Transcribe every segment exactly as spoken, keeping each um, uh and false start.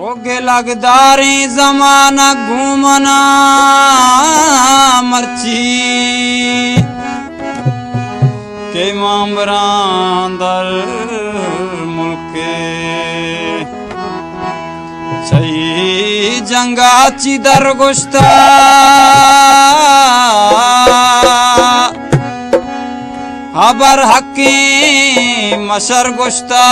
ओगे लगदारी जमाना घूमना मर्ची के मामरांदर मुल्के सही जंगाची दर गुश्ता हबर हकी मशर गुश्ता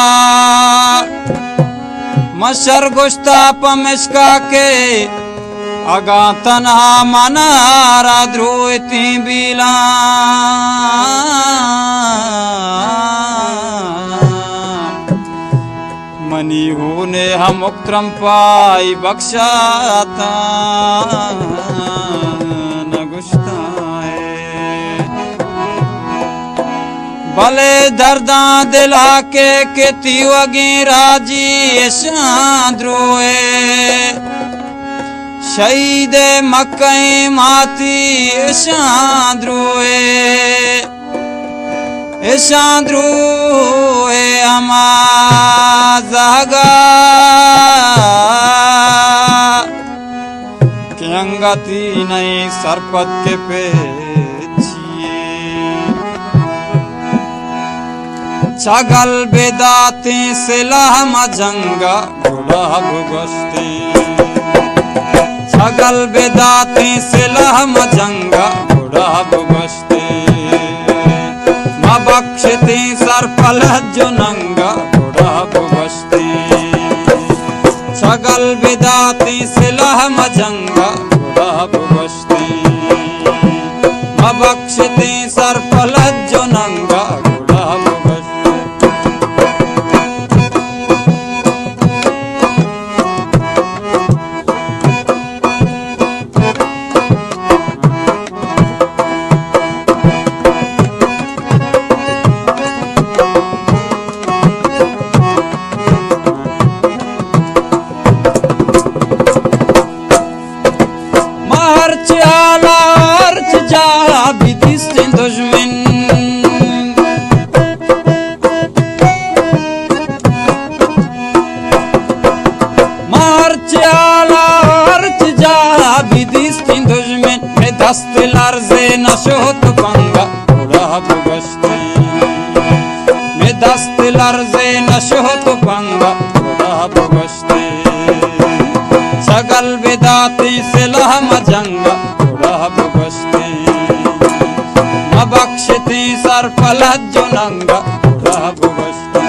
मशर गुश्ता पमिश्का के अगा तनहा मनारा द्रोती बिला मनी होने हम उक्त्रम पाई बख्शाता न गुश्ता भले दर्दा दिला के के तीवगी राजी शांद्रोए शहीद मकई माती शांद्रोए शांद्रोए अमा जागा के अंगती नहीं सरपत के पे छगल बेदाते सिलाह मजंगा गुलाब गश्ते छगल बेदाते सिलाह मजंगा गुलाब गश्ते माँ बख्शते सर पलह जो नंगा गुलाब गश्ते छगल बेदाते सिलाह मजंगा गुलाब गश्ते माँ बख्शते सर पलह जो नंगा गुलाब दस्त लर्ज़े नशोत पंगा गुलाब गश्ते में दस्त लर्ज़े नशोत पंगा गुलाब गश्ते छगल बेदाती सिलाह मजंगा गुलाब गश्ते न बख्शते सर फलत जो नंगा गुलाब गश्ते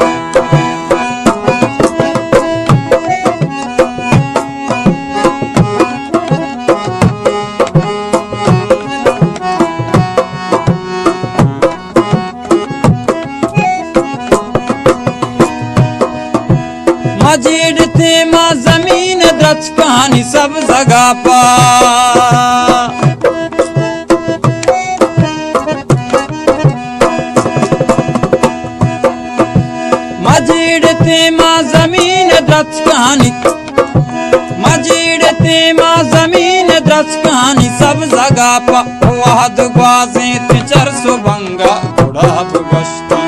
मजीद थे माँ जमीन दच कहानी सब जगह पा मजीद थे माँ जमीन दच कहानी मजीद थे माँ जमीन दच कहानी सब जगह पा वाद ग्वाज़े थे चरसो बंगा गुलाब गश्ते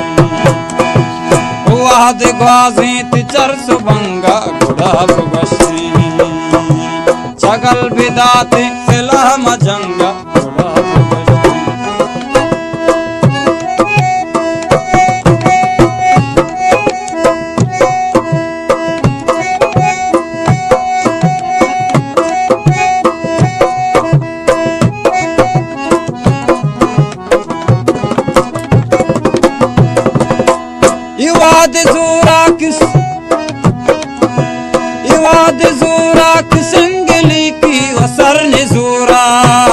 वाद ग्वाज़े थे चरसो बंगा गुलाब गश्ते छगल बेदाते सिलाह मजंगा गुलाब गश्ते इवाद ज़ोरा किस इवाद ज़ोरा किसंगली की वसर ने ज़ोरा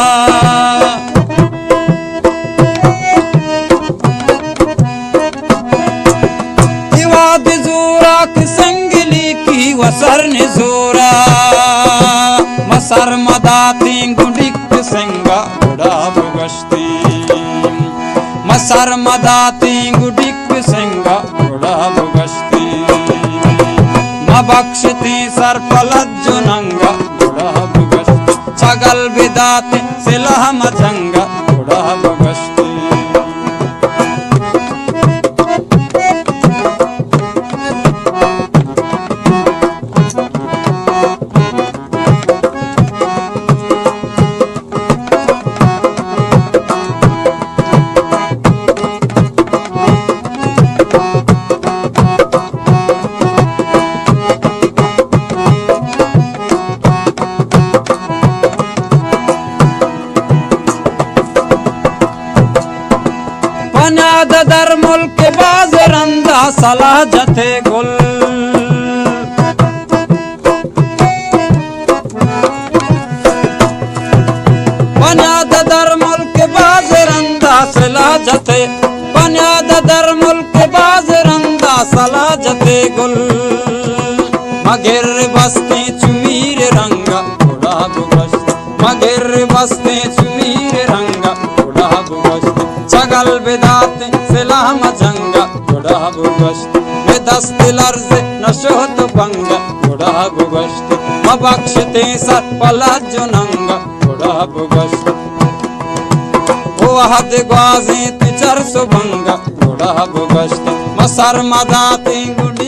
इवाद ज़ोरा किसंगली की वसर ने ज़ोरा मसर मदाती गुडिक संगा गुलाब गश्ते मसर मदाती गुडिक संगा गुलाब गश्ते माँ बख्शते सर पलत जो नंगा गुलाब गश्ते छगल बेदाते सिलाह मजंगा गुलाब गश्ते दर मुल्क बाज रंदा सलाह जथे गुल बुनियाद दर मुल्क बाज रंदा सलाह जथे बुनियाद दर मुल्क बाज रंदा सलाह जथे गुल मगर बस्ते चुमीर रंगा गुलाब बस्त मगर बस्ते चुमीर रंगा गुलाब बस्त चगल बेदाते सलाम जंगा गुलाब बस्त में दस्त लर्ज नशोत बंगा गुलाब बस्त मबख्शते सर पला जो नंगा गुलाब बस्त ओ हद ग्वाजे तिचर सुबंगा गुलाब बस्त मसर मदाते गुडी